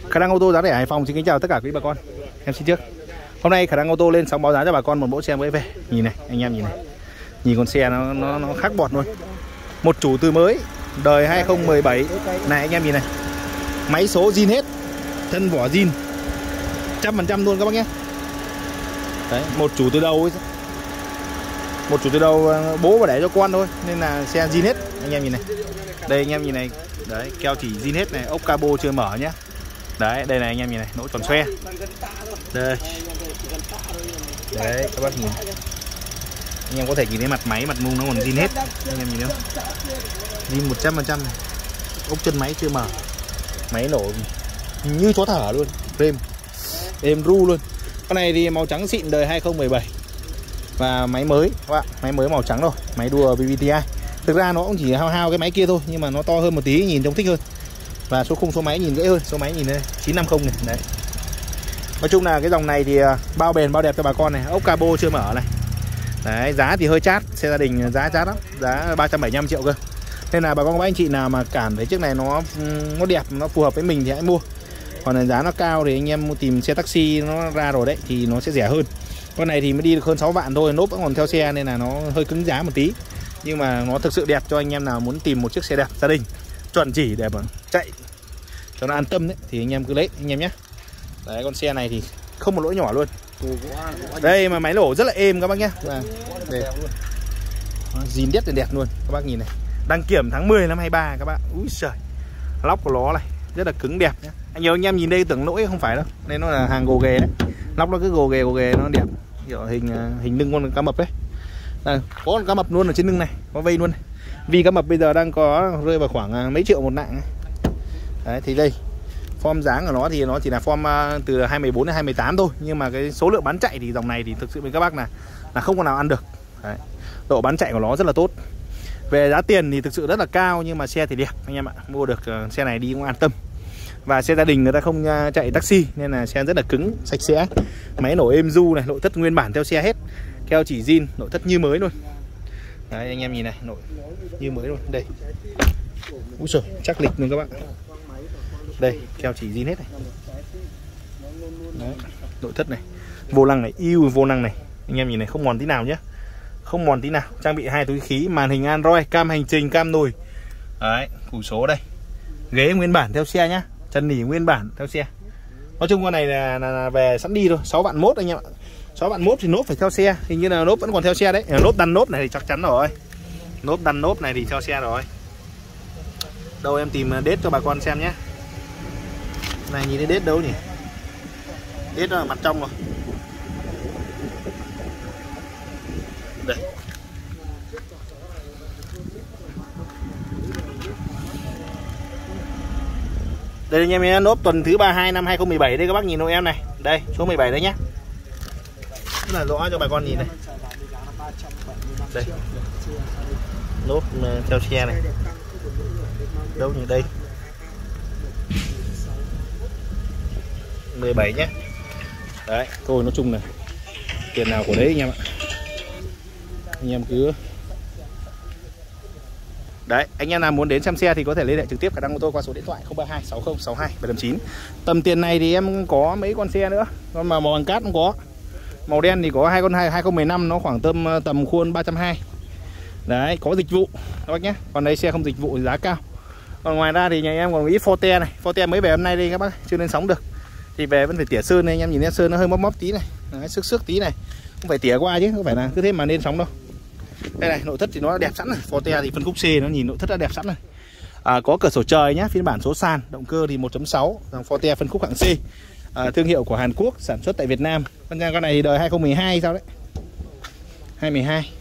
Khả năng ô tô giá rẻ Hải Phòng xin kính chào tất cả quý bà con. Em xin trước. Hôm nay Khả năng ô tô lên sóng báo giá cho bà con một mẫu xe mới về. Nhìn này, anh em nhìn này. Nhìn con xe nó khác bọt luôn. Một chủ từ mới, đời 2017. Này anh em nhìn này. Máy số zin hết. Thân vỏ zin 100% luôn các bác nhé. Đấy, một chủ từ đầu ấy. Một chủ từ đầu bố và để cho con thôi, nên là xe zin hết. Anh em nhìn này. Đây anh em nhìn này. Đấy, keo chỉ zin hết này, ốc cabo chưa mở nhá. Đấy, đây này anh em nhìn này, lỗ tròn xoe. Đây. Đấy, các bác nhìn. Anh em có thể nhìn thấy mặt máy, mặt mung nó còn zin hết. Anh em nhìn không? Zin 100% này. Ốc chân máy chưa mở. Máy nổ như chó thở luôn. Êm ru luôn. Con này thì màu trắng xịn đời 2017. Và máy mới các bạn, máy mới màu trắng rồi, máy đua VVTi. Thực ra nó cũng chỉ hao cái máy kia thôi, nhưng mà nó to hơn một tí, nhìn trông thích hơn. Và số khung số máy nhìn dễ hơn, số máy nhìn đây 950 này. Đấy. Nói chung là cái dòng này thì bao bền bao đẹp cho bà con này, ốc cabo chưa mở này. Đấy, giá thì hơi chát, xe gia đình giá chát lắm, giá 375 triệu cơ. Nên là bà con các anh chị nào mà cảm thấy chiếc này nó đẹp, nó phù hợp với mình thì hãy mua. Còn là giá nó cao thì anh em tìm xe taxi nó ra rồi đấy thì nó sẽ rẻ hơn. Con này thì mới đi được hơn 6 vạn thôi, nốp vẫn còn theo xe nên là nó hơi cứng giá một tí. Nhưng mà nó thực sự đẹp cho anh em nào muốn tìm một chiếc xe đẹp gia đình chuẩn chỉ để mà chạy cho nó an tâm đấy thì anh em cứ lấy anh em nhé. Đấy, con xe này thì không một lỗi nhỏ luôn. Đây mà máy nổ rất là êm các bác nhé. Zin đét đẹp luôn các bác nhìn này. Đăng kiểm tháng 10 năm 23 các bạn. Úi trời. Lóc của nó này rất là cứng đẹp nhé. Nhiều anh em nhìn đây tưởng lỗi không phải đâu, nên nó là hàng gồ ghề đấy. Lóc nó cứ gồ ghề nó đẹp. Kiểu hình lưng con cá mập đấy. Đây, có con cá mập luôn ở trên lưng này, có vây luôn này. Vì cá mập bây giờ đang có rơi vào khoảng mấy triệu một nặng. Đấy thì đây, form dáng của nó thì nó chỉ là form từ 214 đến 218 thôi, nhưng mà cái số lượng bán chạy thì dòng này thì thực sự với các bác là không có nào ăn được. Đấy. Độ bán chạy của nó rất là tốt. Về giá tiền thì thực sự rất là cao, nhưng mà xe thì đẹp anh em ạ. Mua được xe này đi cũng an tâm. Và xe gia đình người ta không chạy taxi nên là xe rất là cứng, sạch sẽ. Máy nổ êm du này, nội thất nguyên bản theo xe hết. Keo chỉ zin, nội thất như mới luôn. Đấy anh em nhìn này, nội như mới luôn. Đây. Úi giời, chắc lịch luôn các bạn. Đây, keo chỉ zin hết này. Đấy, nội thất này. Vô lăng này, vô lăng này. Anh em nhìn này, không mòn tí nào nhé. Không mòn tí nào. Trang bị 2 túi khí, màn hình Android, cam hành trình, cam nồi. Đấy, củ số đây. Ghế nguyên bản theo xe nhá. Chân nỉ nguyên bản theo xe. Nói chung con này là về sẵn đi thôi. 6 vạn mốt anh em ạ. 6 vạn mốt thì nốt phải theo xe. Hình như là nốt vẫn còn theo xe đấy. Nốt đăn nốt này thì chắc chắn rồi. Nốt đăn nốt này thì theo xe rồi. Đâu em tìm đết cho bà con xem nhé. Này nhìn thấy đết đâu nhỉ? Đết ở mặt trong rồi. Đây. Đây anh em nhé, nốt tuần thứ 32 năm 2017 đây các bác nhìn hộ em này. Đây, số 17 đấy nhá. Rất là rõ cho bà con nhìn này. Đây. Nốt theo xe này. Đâu như đây. 17 nhé. Đấy, thôi nói chung là tiền nào của đấy anh em ạ. Anh em cứ đấy, anh em nào muốn đến xem xe thì có thể liên hệ trực tiếp Khả năng ô tô qua số điện thoại 032 60 62 789. Tầm tiền này thì em có mấy con xe nữa. Con mà màu bằng cát cũng có. Màu đen thì có 2 con 2015 nó khoảng tầm khuôn 320. Đấy, có dịch vụ các bác nhé. Còn đây xe không dịch vụ thì giá cao. Còn ngoài ra thì nhà em còn ít Forte này. Forte mới về hôm nay đây các bác, chưa lên sóng được. Thì về vẫn phải tỉa sơn này, anh em nhìn thấy sơn nó hơi móp tí này. Đấy, xước tí này. Không phải tỉa qua chứ, không phải là cứ thế mà lên sóng đâu. Đây này, nội thất thì nó đẹp sẵn rồi. Forte thì phân khúc C nó nhìn nội thất đã đẹp sẵn rồi. Có cửa sổ trời nhá, phiên bản số sàn, động cơ thì 1.6, dòng Forte phân khúc hạng C. Thương hiệu của Hàn Quốc, sản xuất tại Việt Nam. Con này thì đời 2012 sao đấy. 2012.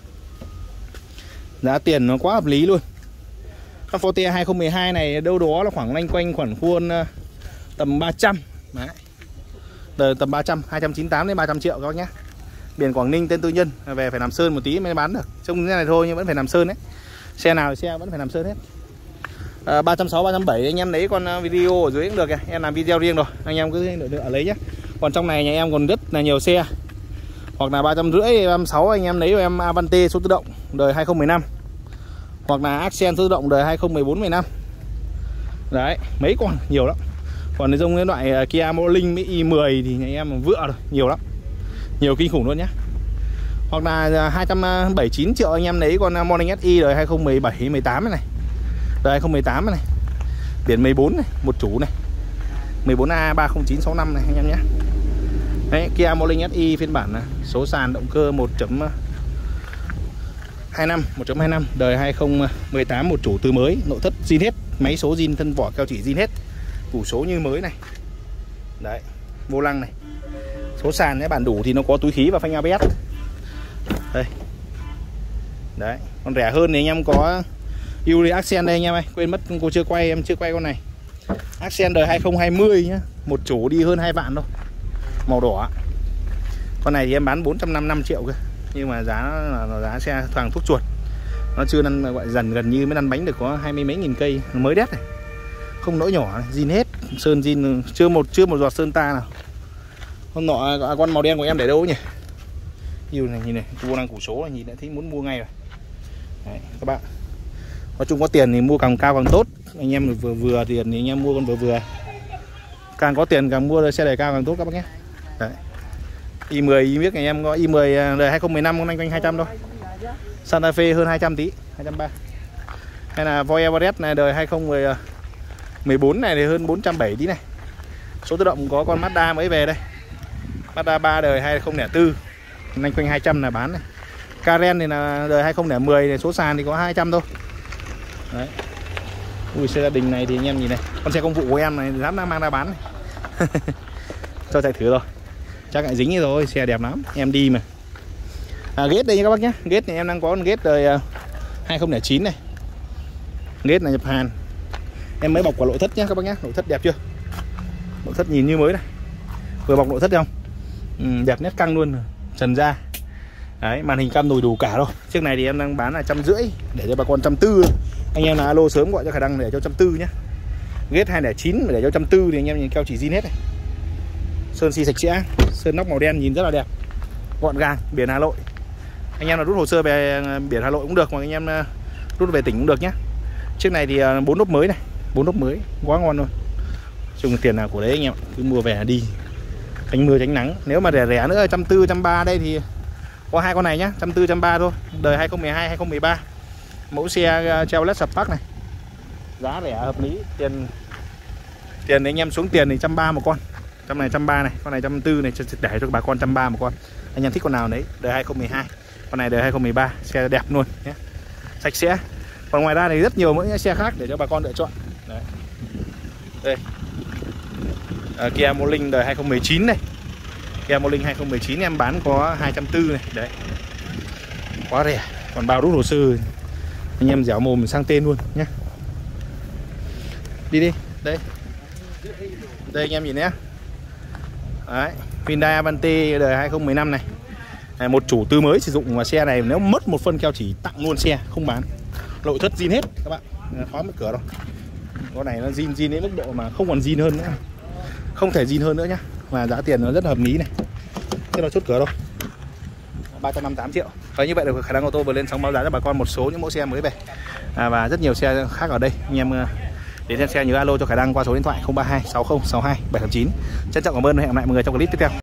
Giá tiền nó quá hợp lý luôn. Con Forte 2012 này đâu đó là khoảng loanh quanh khoảng khuôn tầm 300. Đấy. Đời tầm 300, 298 đến 300 triệu các bác nhé. Biển Quảng Ninh tên tư nhân, về phải làm sơn một tí mới bán được. Trông như thế này thôi nhưng vẫn phải làm sơn đấy. Xe nào thì xe vẫn phải làm sơn hết. 360, 370 anh em lấy con video ở dưới cũng được kìa. Em làm video riêng rồi, anh em cứ đợi lấy nhé. Còn trong này nhà em còn rất là nhiều xe. Hoặc là 350, 36 anh em lấy cho em Avante số tự động đời 2015. Hoặc là Accent số tự động đời 2014, 15. Đấy, mấy con nhiều lắm. Còn cái dòng cái loại Kia Morning với i10 thì nhà em vựa rồi, nhiều lắm, nhiều kinh khủng luôn nhá. Hoặc là 279 triệu anh em lấy con Morning SI đời 2017 18 này. Đời 2018 này. Biển 14 này, một chủ này. 14A 30965 này anh em nhé. Đấy, Kia Morning SI phiên bản này, số sàn động cơ 1.25 đời 2018, một chủ từ mới, nội thất zin hết, máy số zin, thân vỏ keo chỉ zin hết, củ số như mới này. Đấy, vô lăng này. Số sàn cái bản đủ thì nó có túi khí và phanh ABS. Đây. Đấy, còn rẻ hơn thì anh em có Yuri Accent đây anh em ơi, quên mất cô chưa quay, em chưa quay con này. Accent đời 2020 nhá, một chủ đi hơn 2 vạn thôi. Màu đỏ. Con này thì em bán 455 triệu cơ. Nhưng mà giá là giá xe thoảng thuốc chuột. Nó chưa năn gọi dần gần như mới năn bánh được có 20 mấy nghìn cây, nó mới đét này. Không lỗi nhỏ, zin hết, sơn zin chưa một giọt sơn ta nào. Con nọ con màu đen của em để đâu nhỉ? Yêu này, nhìn này, vô năng củ số này, nhìn đã thấy muốn mua ngay rồi. Đấy, các bạn. Nói chung có tiền thì mua càng cao càng tốt. Anh em vừa tiền thì anh em mua con vừa. Càng có tiền càng mua xe đời cao càng tốt các bác nhé. Đấy. i10 i biết anh em có i10 đời 2015 con anh quanh 200 thôi. Santa Fe hơn 200 tí, 230. Hay là Voi Everest này đời 2014 này thì hơn 470 tí này. Số tự động có con Mazda mới về đây. Mazda 3 đời 2004, anh quanh 200 là bán này. Karen thì là đời 2010 này, số sàn thì có 200 thôi. Đấy. Ui, xe gia đình này thì anh em nhìn này, con xe công vụ của em này dám mang ra bán này. Cho chạy thử rồi. Chắc lại dính rồi, xe đẹp lắm, em đi mà. Ghét đây nha các bác nhé. Ghét này em đang có con ghét đời 2009 này. Ghét là nhập Hàn. Em mới bọc vào nội thất nhé các bác nhé. Nội thất đẹp chưa? Nội thất nhìn như mới này. Vừa bọc nội thất không? Đẹp nét căng luôn, trần da. Đấy, màn hình cam nồi đủ cả rồi. Chiếc này thì em đang bán là 150 để cho bà con 140. Anh em là alo sớm gọi cho khả năng để cho 140 nhé. Ghét 209 để cho 140 thì anh em nhìn keo chỉ zin hết này. Sơn xi sạch sẽ, sơn nóc màu đen nhìn rất là đẹp, gọn gàng, biển Hà Nội. Anh em là rút hồ sơ về biển Hà Nội cũng được, hoặc anh em rút về tỉnh cũng được nhé. Chiếc này thì 4 lốp mới này, 4 lốp mới, quá ngon luôn. Dùng tiền nào của đấy anh em, cứ mua về đi, tránh mưa tránh nắng. Nếu mà rẻ nữa 140, 130 đây thì có hai con này nhá, 140, 130 thôi, đời 2012, 2013. Mẫu xe treo led Spark này, giá rẻ hợp lý, tiền anh em xuống tiền thì 130 một con. Con này 130 này, con này 140 này, để cho bà con 130 một con. Anh em thích con nào đấy, đời 2012. Con này đời 2013, xe đẹp luôn nhé. Sạch sẽ. Còn ngoài ra thì rất nhiều những xe khác để cho bà con lựa chọn. Đấy. Đây. Kia Morning đời 2019 này. Kia Morning 2019 em bán có 240 này, đấy. Quá rẻ, còn bao rút hồ sơ anh em dẻo mồm sang tên luôn nhé. Đi, đây. Đây anh em nhìn nhé. Đấy, Hyundai Avante đời 2015 này. Một chủ tư mới sử dụng, mà xe này nếu mất một phân keo chỉ tặng luôn xe, không bán. Nội thất zin hết các bạn, khó mất cửa đâu. Con này nó zin đến mức độ mà không còn zin hơn nữa, không thể zin hơn nữa nhá. Và giá tiền nó rất hợp lý này. Thế nó chốt cửa đâu, 358 triệu. Và như vậy là khả năng ô tô vừa lên sóng báo giá cho bà con một số những mẫu xe mới về, và rất nhiều xe khác ở đây. Anh em đến xem xe nhớ alo cho khả năng qua số điện thoại 032 60 62 789. Trân trọng cảm ơn và hẹn gặp lại mọi người trong clip tiếp theo.